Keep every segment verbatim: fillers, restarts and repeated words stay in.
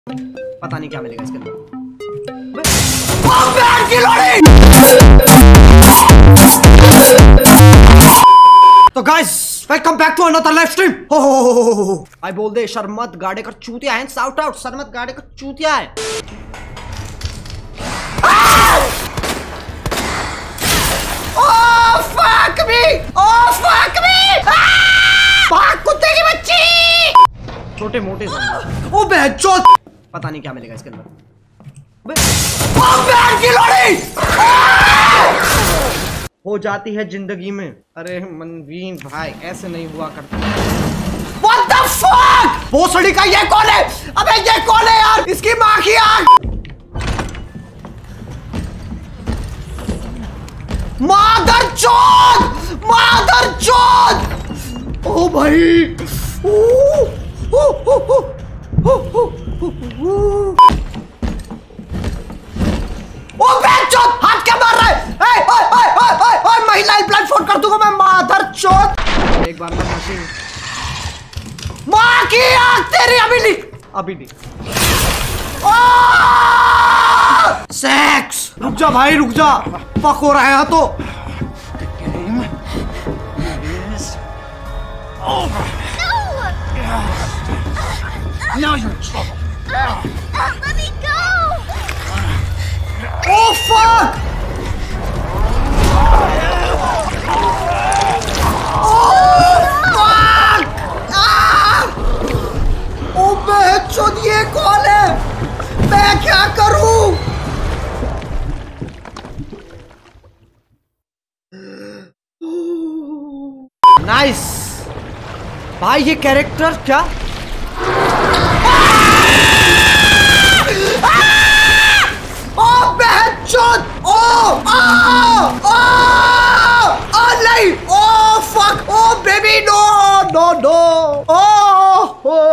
पता नहीं क्या मिलेगा इसके अंदर। तो guys welcome back to another live stream. हो हो हो हो भाई बोल दे शर्मत गाड़े का चूतिया है। शाउट आउट शर्मत गाड़े का चूतिया है। Oh fuck me, oh fuck me, भाग कुत्ते की बच्ची। छोटे मोटे ओ बेचोद, पता नहीं क्या मिलेगा इसके अंदर। हो जाती है जिंदगी में। अरे मनवीन भाई ऐसे नहीं हुआ करता। What the fuck? भोसड़ी का ये कौन है? अबे ये कौन है यार? इसकी माँ की आग। मादर चोद, मादर चोद। ओ भाई ओ, ओ, ओ, ओ, ओ, ओ, ओ, ओ। ओ बेचोद हाथ क्या मार रहा है? ए, ओए, ओए, ओए, ओए, ओए, महिला हेल्पलाइन फोन कर दूंगा मैं मादर चोद। एक बार मैं मशीन माँ की आग तेरी अभी नहीं, अभी नहीं। सेक्स रुक जा भाई रुक जा, पक हो रहा है तो। Now you're in trouble. Let me go! Oh fuck! Oh fuck! Ah! Oh बेचोद ये कौन है? मैं क्या करूं? नाइस भाई ये कैरेक्टर क्या? ओ बेचोद! ओ आ आ आ नहीं! Oh fuck! Oh baby no no no! ओ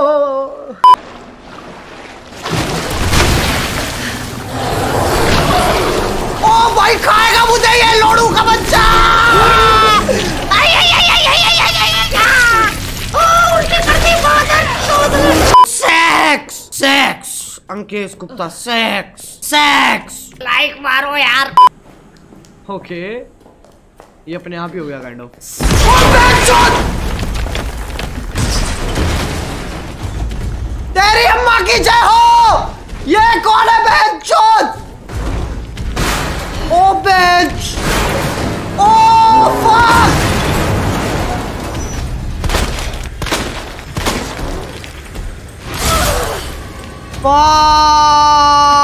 ओ भाई खाएगा मुझे ये लोड़ू का बच्चा! आई आई आई आई आई आई आई आई! ओ उल्टी कर दी मादर चोद! Sex sex Ankesh Gupta sex sex like मारो यार। ओके ये अपने आप ही हो गया काइंड ऑफ। तेरी अम्मा की जय हो। ये कौन है बेंचोद? ओ बेंच ओ फक फक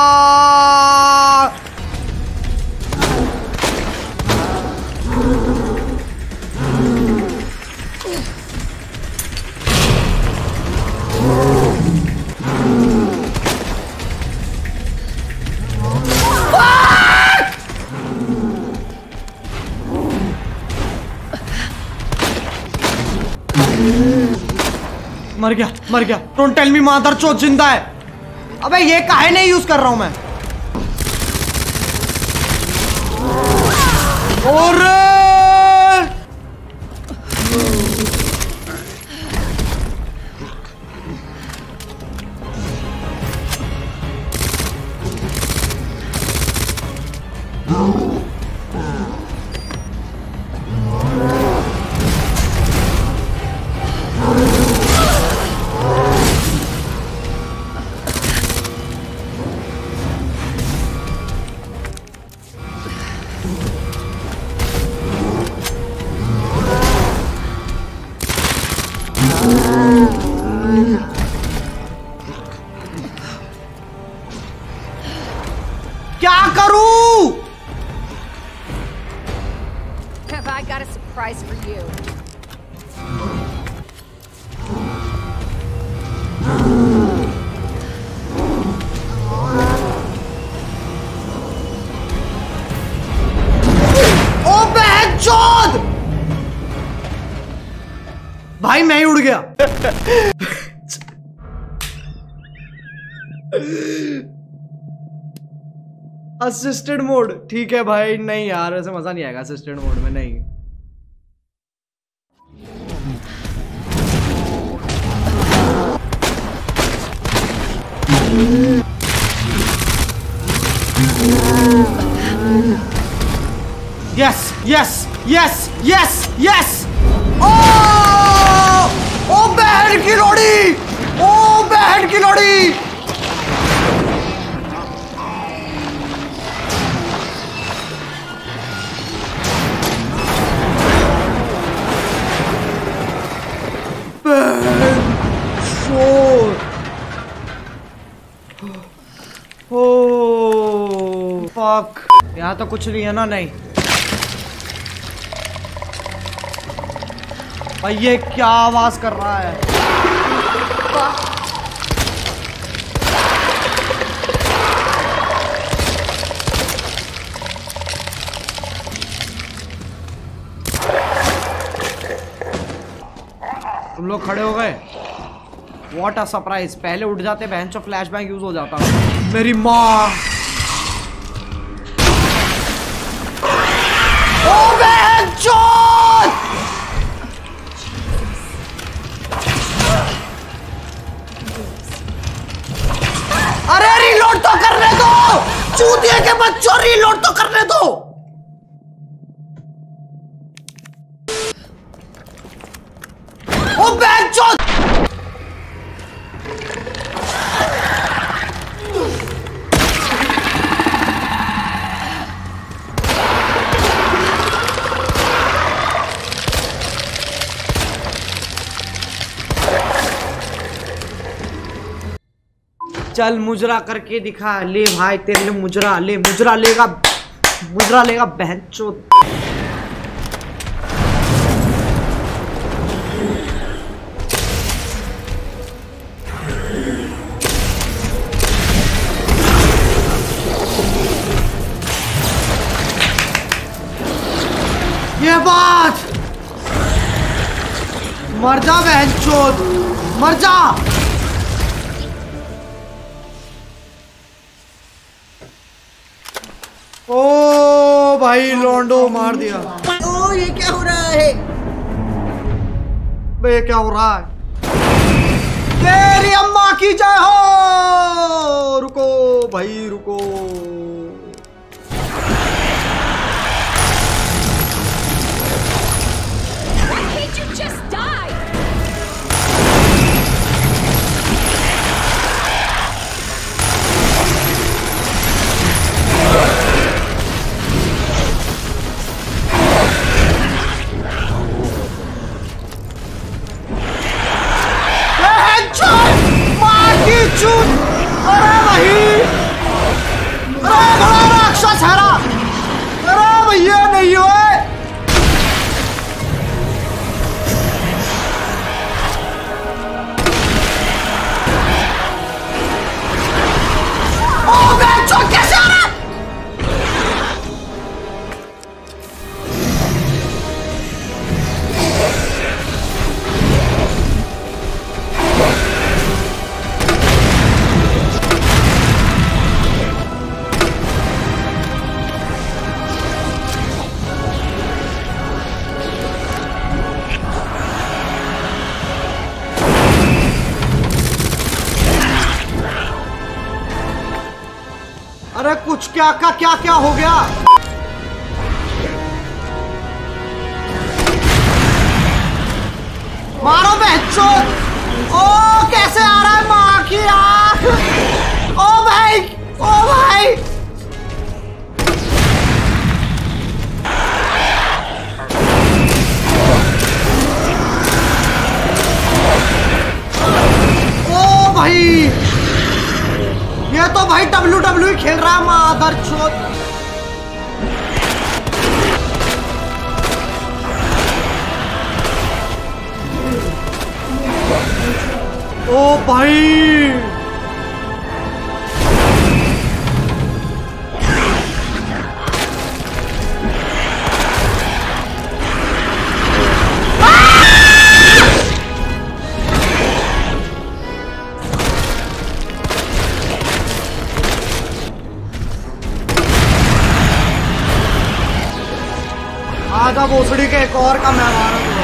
मर गया मर गया। डोंट टेल मी मादर चोद जिंदा है। अबे ये काहे नहीं यूज कर रहा हूं मैं? और क्या करूं? Have I got a surprise for you? ओ बेंचोद! भाई मैं ही उड़ गया। असिस्टेड मोड ठीक है भाई। नहीं यार ऐसे मजा नहीं आएगा असिस्टेड मोड में। नहीं yes yes yes yes yes. ओ ओ बहन की लोड़ी, ओ बहन की लोड़ी। ओ फक, यहाँ तो कुछ नहीं है ना? नहीं भाई, ये क्या आवाज कर रहा है? तुम लोग खड़े हो गए? What a surprise! पहले उठ जाते, बहन चो फ्लैशबैक यूज हो जाता। मेरी माँ, ओ बहन चोद! अरे रीलोड तो करने दो, चूतिए के बच्चों, रीलोड तो करने दो। ओ बहन चोद! चल मुजरा करके दिखा। ले भाई, तेरे लिए मुजरा, ले मुजरा लेगा, मुजरा लेगा बहनचोद। ये बात, मर जा बहनचोद, मर जा। ओ भाई लोंडो मार दिया। ओ ये क्या हो रहा है बे, क्या हो रहा है? तेरी अम्मा की जय हो। रुको भाई रुको। अरे भाई, अरे बड़ा राक्षस है ना, अरे भैया नहीं हुए। ओ बेचो, कैसे आ रहा? अरे कुछ क्या का क्या क्या हो गया? मारो बच्चों। ओ कैसे आ रहा है माँ की आँख? ओ भाई, ओ भाई, ओ भाई, ये तो भाई डब्ल्यू डब्ल्यू खेल रहा है मादर चोद। ओ भाई, आजा भोसड़ी के एक और का मेहमान हूँ।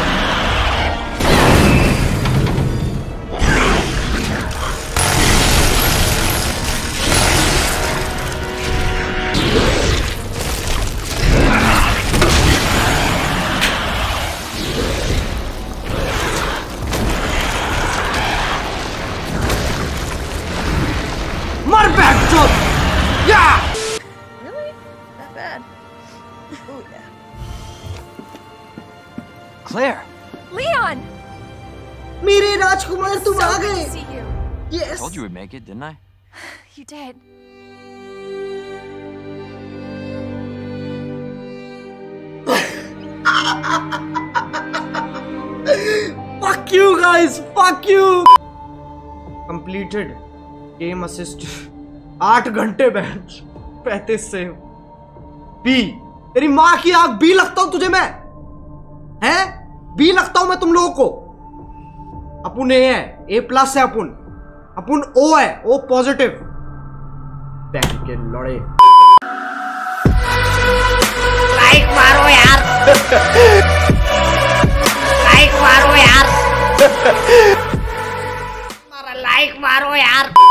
Claire. Leon! मेरे राजकुमार तुम So आ good गए। to see you. Yes. Told you we'd make it, didn't I? You did. Fuck you guys, fuck you. Completed. Game assist. आठ घंटे बैठ पैंतीस से बी। तेरी माँ की आग बी लगता हूं तुझे मैं, हैं? बी लगता हूं मैं तुम लोगों को। अपुन ए है, ए प्लस है अपुन, अपुन ओ है, ओ पॉजिटिव। बैठ के लड़े। लाइक मारो यार। लाइक मारो यार। लाइक मारो यार।